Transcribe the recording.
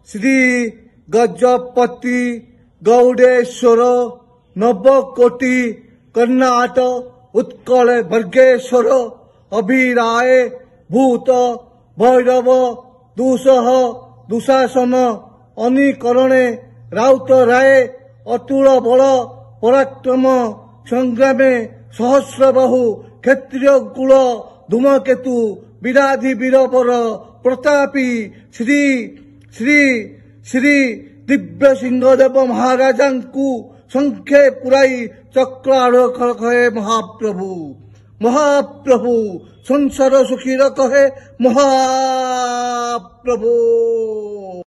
श्री गजपति गौडेश्वर नवकोटि कर्णाट उत्कल वर्गेश्वर अभिराय भूत भैरव दुसह दुशासन अनिकरणे राउत राय अतुल बल पराक्रम संग्रामे सहस्रबाहु क्षत्रिय कुल धूमकेतु विराधि वीरवर प्रतापी श्री श्री श्री दिव्य सिंहदेव महाराजा संख्ये पुराई चक्र आरोह कहे महाप्रभु महाप्रभु संसार सुखी कहे महाप्रभु।